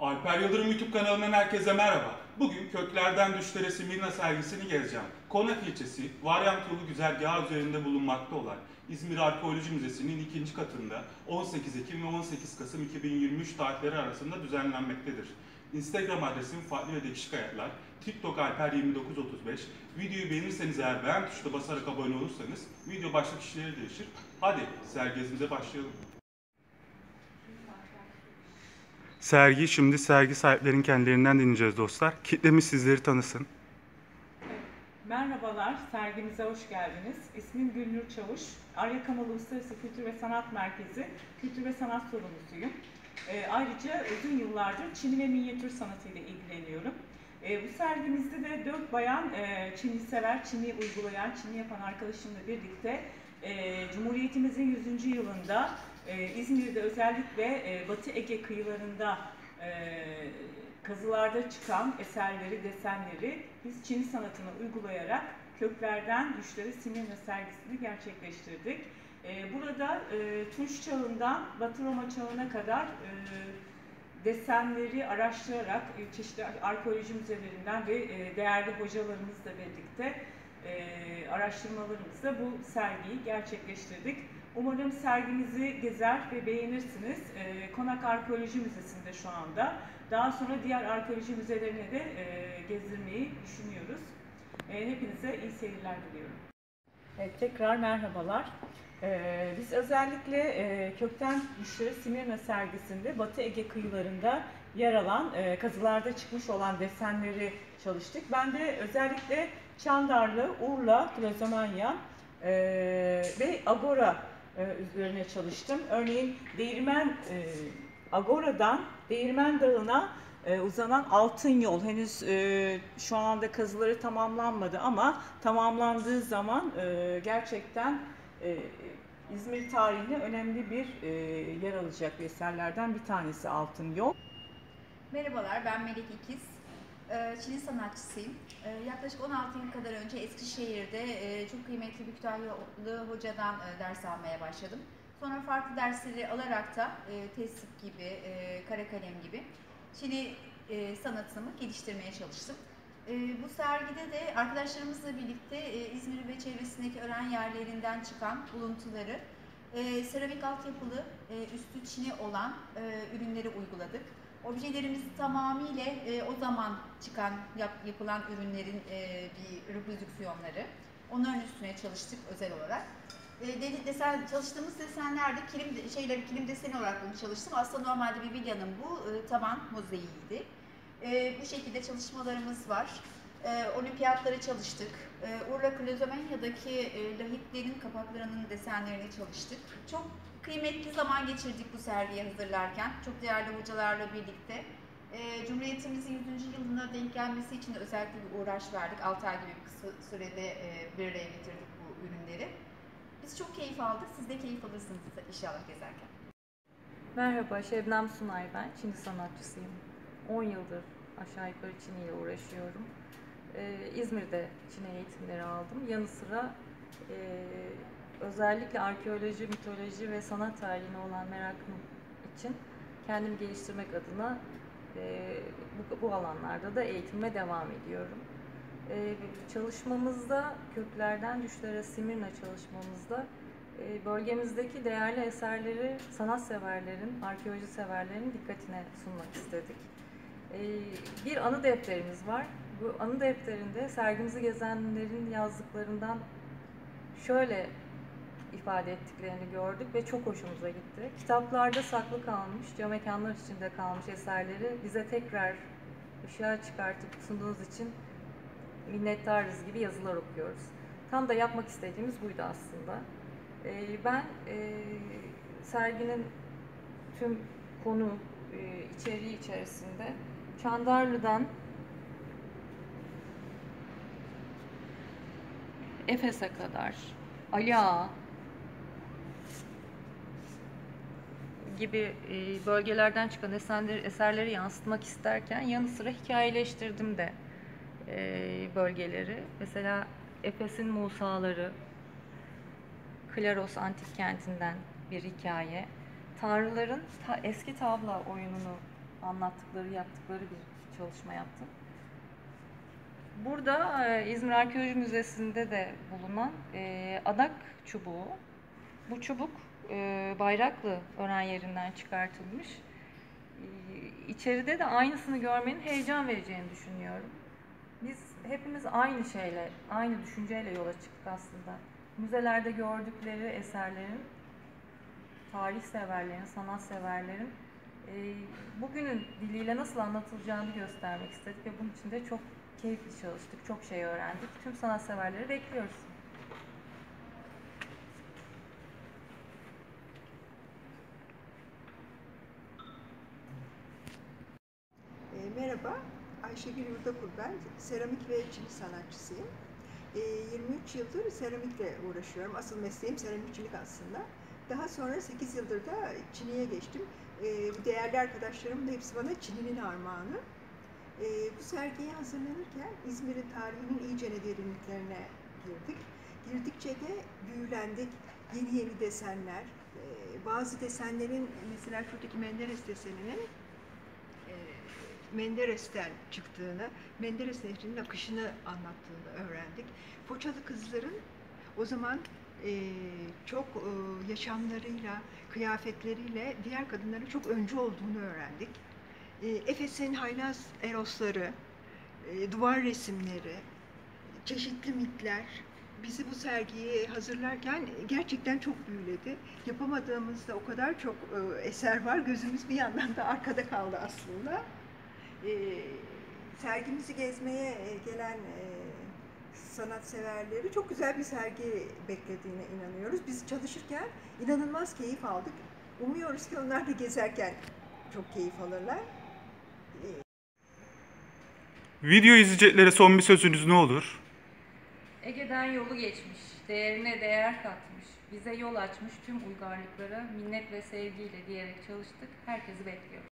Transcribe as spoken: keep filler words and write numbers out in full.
Alper Yıldırım YouTube kanalından herkese merhaba. Bugün Köklerden Düşlere Simirna sergisini gezeceğim. Konak ilçesi, varyant yolu güzergahı üzerinde bulunmakta olan İzmir Arkeoloji Müzesi'nin ikinci katında on sekiz Ekim ve on sekiz Kasım iki bin yirmi üç tarihleri arasında düzenlenmektedir. Instagram adresim Farklı ve Değişik Hayatlar, TikTok Alper yirmi dokuz otuz beş. Videoyu beğenirseniz eğer beğen tuşuna basarak abone olursanız video başka kişilere değişir. Hadi sergimize başlayalım. Sergi, şimdi sergi sahiplerinin kendilerinden dinleyeceğiz dostlar. Kitlemiz sizleri tanısın. Merhabalar, sergimize hoş geldiniz. İsmim Gülnur Çavuş. Aryakamal Uluslararası Kültür ve Sanat Merkezi Kültür ve Sanat Sorumlusuyum. E, ayrıca uzun yıllardır Çini ve minyatür sanatıyla ilgileniyorum. E, bu sergimizde de dört bayan e, Çini sever, Çini uygulayan, Çini yapan arkadaşımla birlikte e, Cumhuriyetimizin yüzüncü yılında e, İzmir'de özellikle e, Batı Ege kıyılarında e, kazılarda çıkan eserleri, desenleri biz Çini sanatına uygulayarak Köklerden Düşlere Simirna sergisini gerçekleştirdik. Burada e, Tunç çağından Batı Roma çağına kadar e, desenleri araştırarak e, çeşitli arkeoloji müzelerinden ve e, değerli hocalarımızla birlikte e, araştırmalarımızla bu sergiyi gerçekleştirdik. Umarım sergimizi gezer ve beğenirsiniz. E, Konak Arkeoloji Müzesi'nde şu anda. Daha sonra diğer arkeoloji müzelerine de e, gezdirmeyi düşünüyoruz. E, hepinize iyi seyirler diliyorum. Evet, tekrar merhabalar. Ee, biz özellikle e, Kökten Düşlere Simirna sergisinde Batı Ege kıyılarında yer alan, e, kazılarda çıkmış olan desenleri çalıştık. Ben de özellikle Çandarlı, Urla, Plazomanya e, ve Agora e, üzerine çalıştım. Örneğin Değirmen, e, Agora'dan Değirmen Dağı'na e, uzanan altın yol henüz e, şu anda kazıları tamamlanmadı ama tamamlandığı zaman e, gerçekten e, İzmir tarihine önemli bir e, yer alacak eserlerden bir tanesi altın yol. Merhabalar, ben Melek İkiz. Çini sanatçısıyım. Yaklaşık on altı yıl kadar önce Eskişehir'de çok kıymetli bir Kütahyalı hocadan ders almaya başladım. Sonra farklı dersleri alarak da tesip gibi, kara kalem gibi Çini sanatımı geliştirmeye çalıştım. Bu sergide de arkadaşlarımızla birlikte İzmir ve çevresindeki öğren yerlerinden çıkan buluntuları seramik altyapılı, üstü Çini olan ürünleri uyguladık. Objelerimiz tamamıyla e, o zaman çıkan, yap, yapılan ürünlerin e, bir reprodüksiyonları. Onların üstüne çalıştık özel olarak. E, de, desen, çalıştığımız desenlerde kilim şeyleri kilim deseni olarak bunu çalıştım. Aslında normalde bir villanın bu e, taban mozaiğiydi. E, bu şekilde çalışmalarımız var. E, olimpiyatları çalıştık. E, Urla Klozomanya'daki e, lahitlerin kapaklarının desenlerini çalıştık. Çok kıymetli zaman geçirdik bu sergiyi hazırlarken. Çok değerli hocalarla birlikte. E, Cumhuriyetimizin yüzüncü yılına denk gelmesi için de özellikle bir uğraş verdik. altı ay gibi bir kısa sürede e, bir araya getirdik bu ürünleri. Biz çok keyif aldık. Siz de keyif alırsınız inşallah gezerken. Merhaba, Şebnem Sunay ben. Çini sanatçısıyım. on yıldır aşağı yukarı Çini ile uğraşıyorum. Ee, İzmir'de Çini eğitimleri aldım. Yanı sıra e, özellikle arkeoloji, mitoloji ve sanat tarihine olan merakım için kendimi geliştirmek adına e, bu, bu alanlarda da eğitime devam ediyorum. E, çalışmamızda, Köklerden Düşlere Simirna çalışmamızda e, bölgemizdeki değerli eserleri sanatseverlerin, arkeoloji severlerin dikkatine sunmak istedik. E, bir anı defterimiz var. Bu anı defterinde sergimizi gezenlerin yazdıklarından şöyle ifade ettiklerini gördük ve çok hoşumuza gitti. Kitaplarda saklı kalmış, camekanlar içinde kalmış eserleri bize tekrar ışığa çıkartıp sunduğunuz için minnettarız gibi yazılar okuyoruz. Tam da yapmak istediğimiz buydu aslında. Ee, ben e, serginin tüm konu e, içeriği içerisinde Çandarlı'dan Efes'e kadar, Ali Ağa gibi bölgelerden çıkan eserleri, eserleri yansıtmak isterken yanı sıra hikayeleştirdim de bölgeleri. Mesela Efes'in Musaları, Klaros antik kentinden bir hikaye. Tanrıların ta, eski tavla oyununu anlattıkları, yaptıkları bir çalışma yaptım. Burada e, İzmir Arkeoloji Müzesi'nde de bulunan e, adak çubuğu. Bu çubuk e, Bayraklı öğren yerinden çıkartılmış. E, içeride de aynısını görmenin heyecan vereceğini düşünüyorum. Biz hepimiz aynı şeyle, aynı düşünceyle yola çıktık aslında. Müzelerde gördükleri eserlerin, tarih severlerin, sanat severlerin e, bugünün diliyle nasıl anlatılacağını göstermek istedik ve bunun için de çok keyifli çalıştık, çok şey öğrendik. Tüm sanatseverleri bekliyoruz. E, merhaba, Ayşegül Yurdakul ben. Seramik ve çini sanatçısıyım. E, yirmi üç yıldır seramikle uğraşıyorum. Asıl mesleğim seramikçilik aslında. Daha sonra sekiz yıldır da çiniye geçtim. E, bu değerli arkadaşlarım da hepsi bana çininin armağanı. E, bu sergiye hazırlanırken İzmir'in tarihinin iyicene derinliklerine girdik. Girdikçe de büyülendik. Yeni yeni desenler, e, bazı desenlerin, mesela şuradaki Menderes deseninin e, Menderes'ten çıktığını, Menderes Nehri'nin akışını anlattığını öğrendik. Foçalı kızların o zaman e, çok e, yaşamlarıyla, kıyafetleriyle diğer kadınların çok öncü olduğunu öğrendik. E, Efes'in haylaz erosları, e, duvar resimleri, çeşitli mitler bizi bu sergiyi hazırlarken gerçekten çok büyüledi. Yapamadığımızda o kadar çok e, eser var, gözümüz bir yandan da arkada kaldı aslında. E, sergimizi gezmeye e, gelen e, sanatseverleri çok güzel bir sergi beklediğine inanıyoruz. Biz çalışırken inanılmaz keyif aldık. Umuyoruz ki onlar da gezerken çok keyif alırlar. E, Video izleyeceklere son bir sözünüz ne olur? Ege'den yolu geçmiş, değerine değer katmış, bize yol açmış tüm uygarlıklara minnet ve sevgiyle diyerek çalıştık. Herkesi bekliyoruz.